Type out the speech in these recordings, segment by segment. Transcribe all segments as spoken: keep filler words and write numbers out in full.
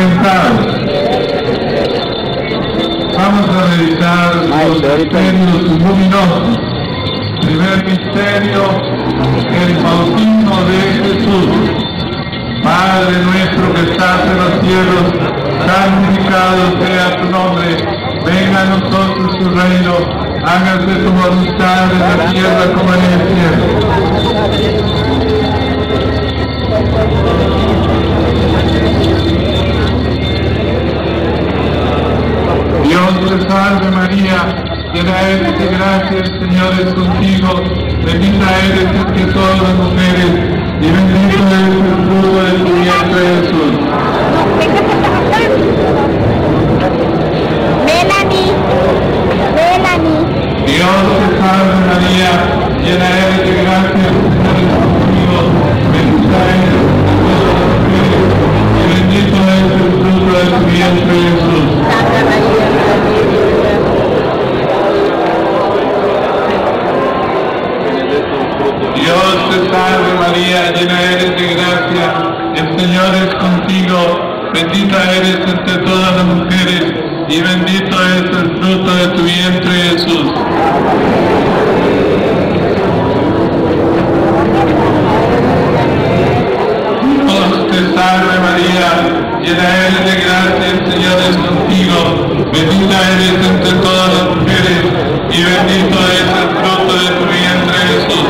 sacramentados. Vamos a meditar los misterios luminosos. Primer misterio, el bautismo de Jesús. Padre nuestro que estás en los cielos, santificado sea tu nombre. Venga a nosotros tu reino. Hágase tu voluntad en la tierra como en el cielo. Dios te salve María, llena eres de gracia, el Señor es contigo, bendita eres entre todas las mujeres, y bendito es el fruto de tu vientre Jesús. Melanie, Melanie. Dios te salve María, llena eres de gracia, el Señor es contigo, bendita eres entre todas las mujeres, y bendito es el fruto de tu vientre Jesús. Santa María, Dios te salve María, llena eres de gracia, el Señor es contigo, bendita eres entre todas las mujeres, y bendito es el fruto de tu vientre Jesús. Dios te salve María, llena eres de gracia, el Señor es contigo, bendita eres entre todas las mujeres, y bendito es el fruto de tu vientre Jesús.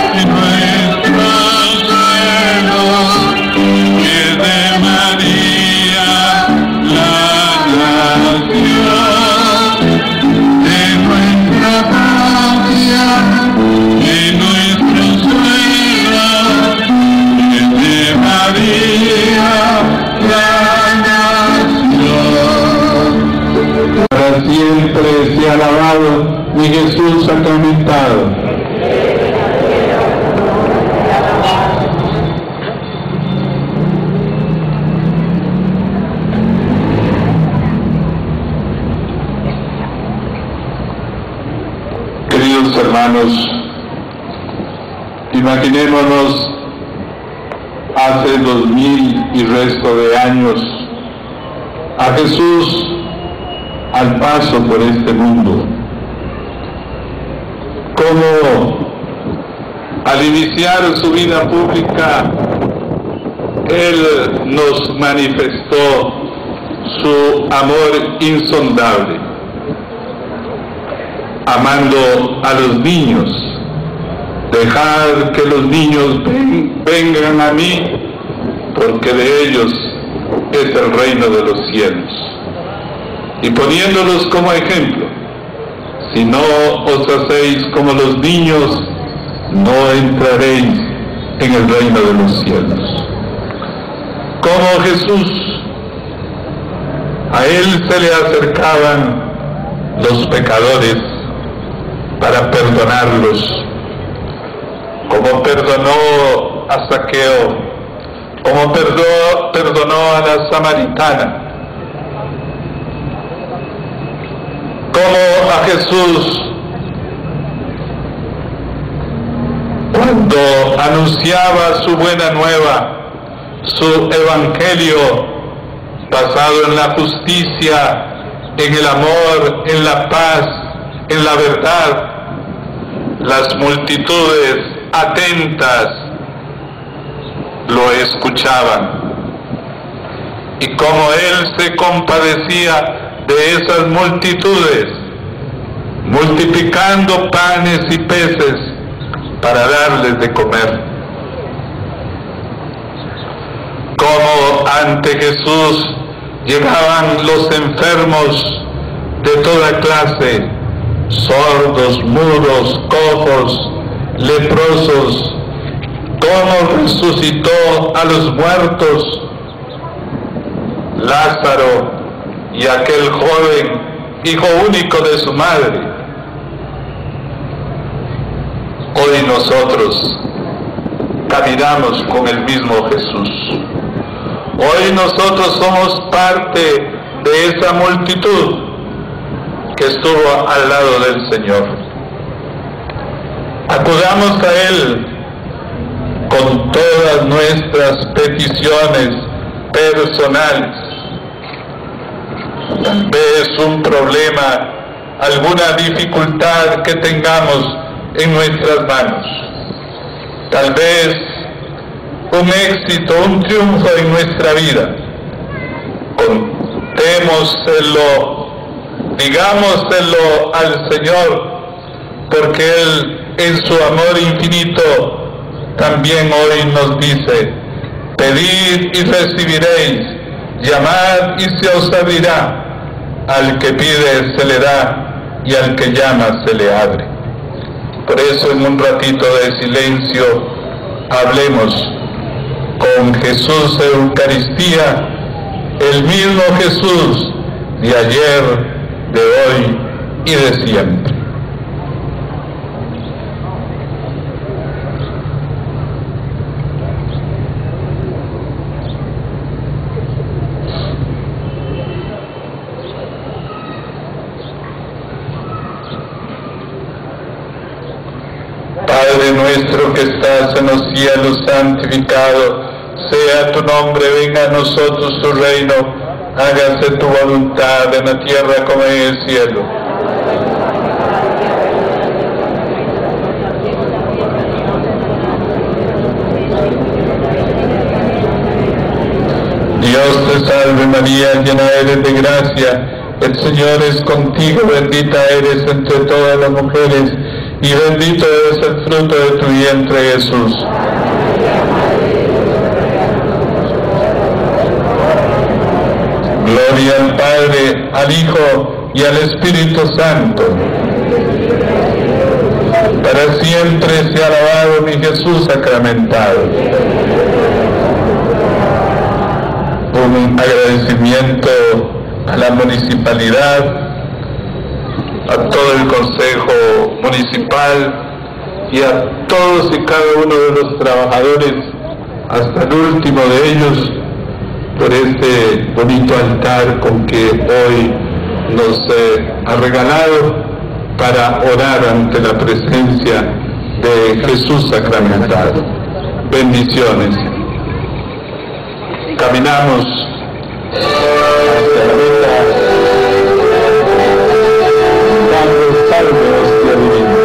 Siempre sea alabado mi Jesús sacramentado. Queridos hermanos, imaginémonos hace dos mil y resto de años a Jesús al paso por este mundo, como al iniciar su vida pública Él nos manifestó su amor insondable, amando a los niños. Dejad que los niños ven, vengan a mí, porque de ellos es el reino de los cielos. Y poniéndolos como ejemplo, si no os hacéis como los niños, no entraréis en el reino de los cielos. Como Jesús, a Él se le acercaban los pecadores para perdonarlos, como perdonó a Zaqueo, como perdonó, perdonó a la samaritana, como a Jesús cuando anunciaba su buena nueva, su evangelio basado en la justicia, en el amor, en la paz, en la verdad. Las multitudes atentas lo escuchaban, y como Él se compadecía de esas multitudes, multiplicando panes y peces para darles de comer. Como ante Jesús llegaban los enfermos de toda clase, sordos, mudos, cojos, leprosos, como resucitó a los muertos, Lázaro y aquel joven, hijo único de su madre. Hoy nosotros caminamos con el mismo Jesús. Hoy nosotros somos parte de esa multitud que estuvo al lado del Señor. Acudamos a Él con todas nuestras peticiones personales, tal vez un problema, alguna dificultad que tengamos en nuestras manos, tal vez un éxito, un triunfo en nuestra vida. Contémoselo, digámoselo al Señor, porque Él en su amor infinito también hoy nos dice: pedid y recibiréis, llamad y se os abrirá, al que pide se le da y al que llama se le abre. Por eso en un ratito de silencio hablemos con Jesús de Eucaristía, el mismo Jesús de ayer, de hoy y de siempre. Padre nuestro que estás en los cielos, santificado sea tu nombre, venga a nosotros tu reino, hágase tu voluntad en la tierra como en el cielo. Dios te salve María, llena eres de gracia, el Señor es contigo, bendita eres entre todas las mujeres, y bendito es el fruto de tu vientre, Jesús. Gloria al Padre, al Hijo y al Espíritu Santo. Para siempre sea alabado mi Jesús sacramentado. Un agradecimiento a la municipalidad, a todo el Consejo Municipal y a todos y cada uno de los trabajadores, hasta el último de ellos, por este bonito altar con que hoy nos eh, ha regalado para orar ante la presencia de Jesús sacramentado. Bendiciones. Caminamos hacia la meta, dando salve a hostia divina.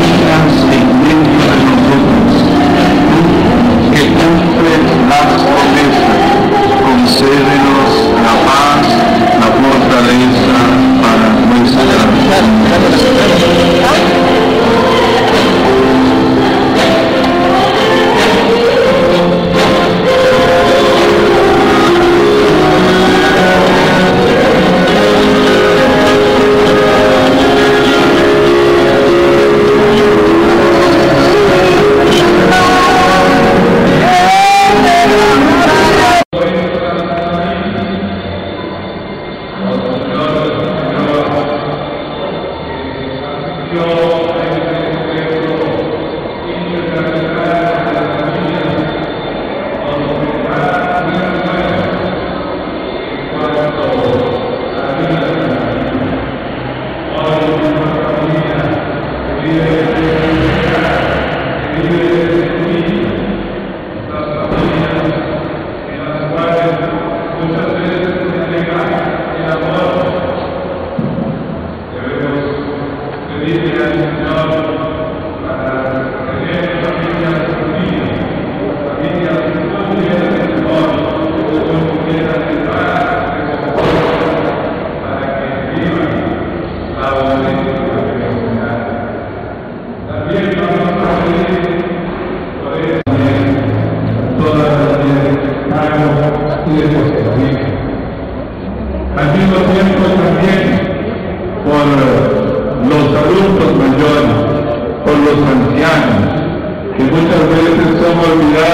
Caminas en medio de nosotros, tú que cumples las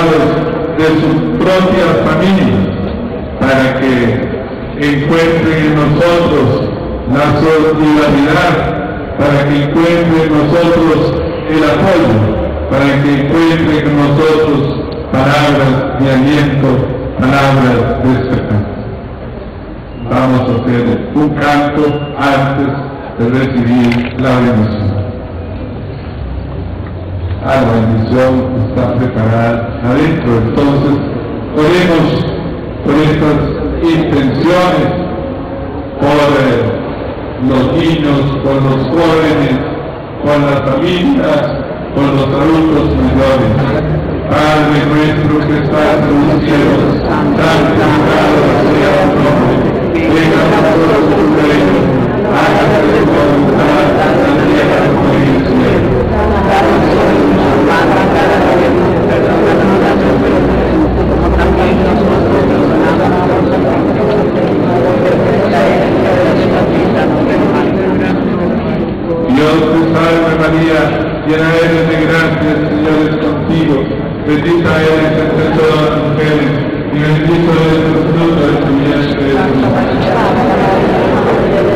necesitados de sus propias familias, para que encuentren en nosotros la solidaridad, para que encuentren en nosotros el apoyo, para que encuentren en nosotros palabras de aliento, palabras de esperanza. Vamos a hacer un canto antes de recibir la bendición. Ah, la bendición está preparada adentro, entonces oremos por estas intenciones, por eh, los niños, por los jóvenes, por las familias, por los adultos mayores. Padre nuestro que estás en los cielos, santificado sea tu nombre, venga a nosotros tu reino, hágase tu voluntad en la tierra como en el cielo. Danos hoy nuestro pan cada día, perdónanos nuestras ofensas, como también nosotros perdonamos a los ofensores, no permitas la herencia de nuestra vida, no permitas. Dios te salve María, llena eres de gracia, el Señor es contigo, bendita eres entre todas las mujeres, y bendito es el fruto de tu vientre Jesús.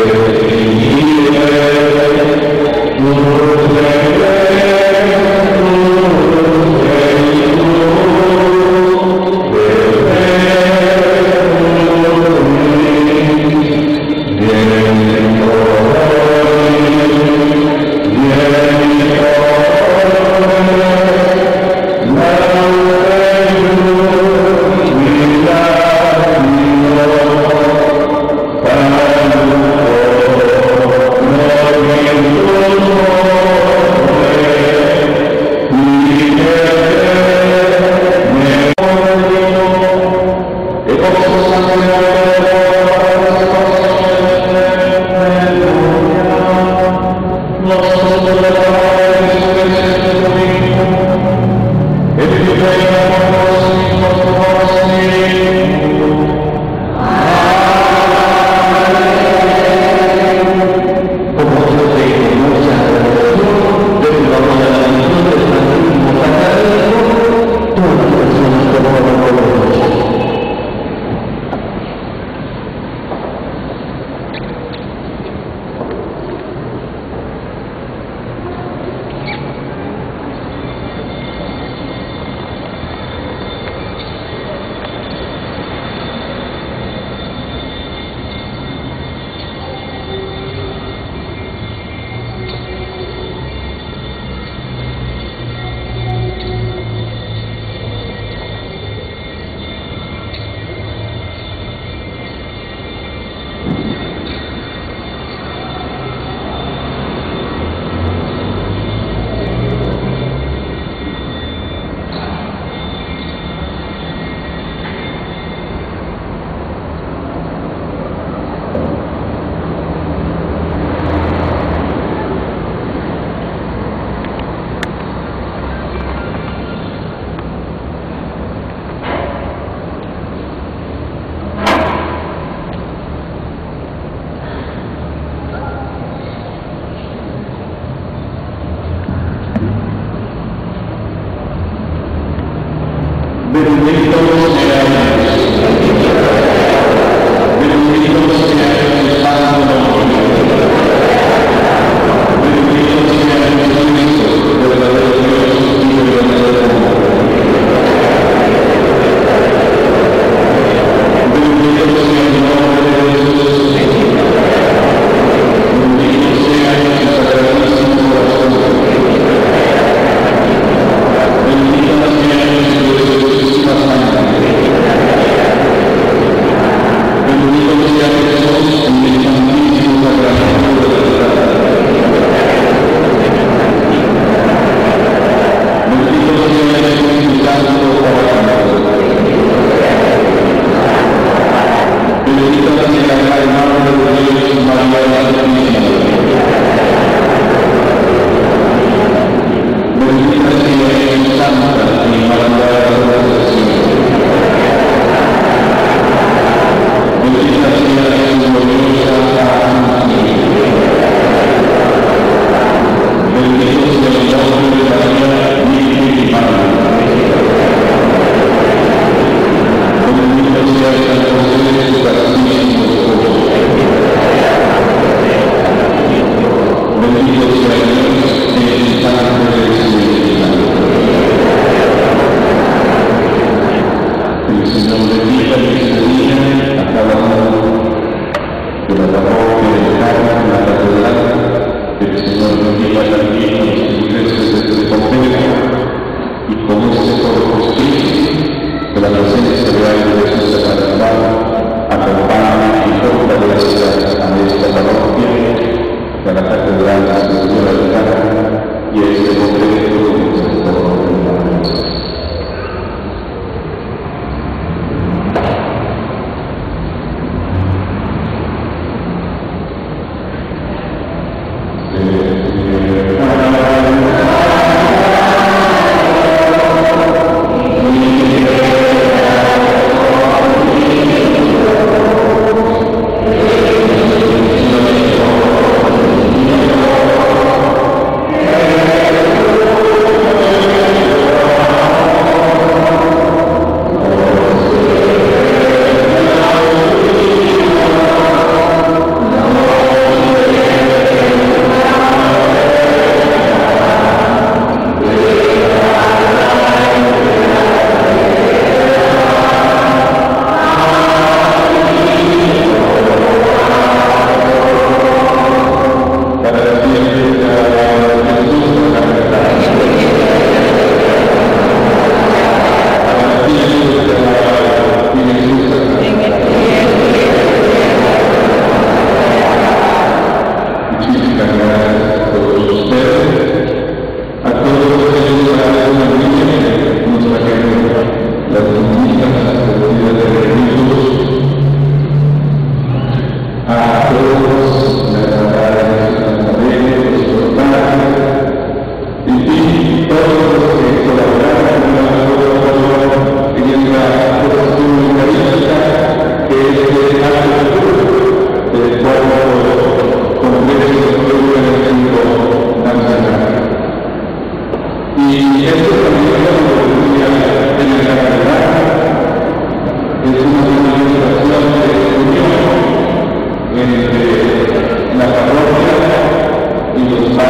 Gracias.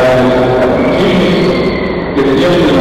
las acciones que teníamos